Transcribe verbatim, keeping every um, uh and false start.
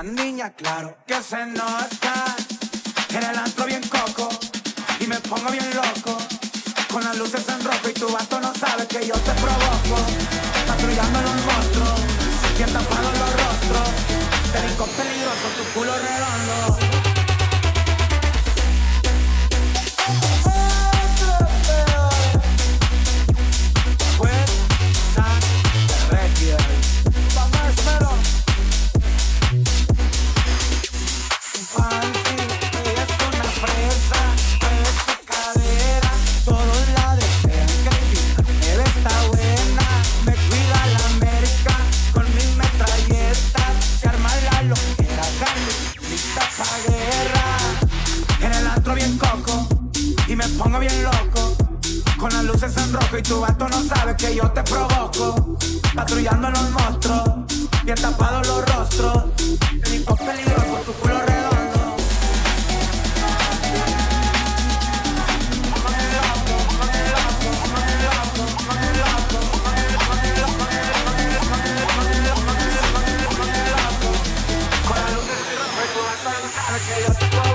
niña, claro que se nota. En el antro bien coco y me pongo bien loco, con las luces en rojo y tu vato no sabe que yo te provoco. Patrullando los monstruos, bien tapados los rostros, perico peligroso, tu culo redondo. Pongo bien loco, con las luces en rojo y tu vato no sabe que yo te provoco. Patrullando los monstruos, bien tapados los rostros, perico peligroso, tu culo redondo. Con las luces en rojo y tu vato no sabe que yo te provoco.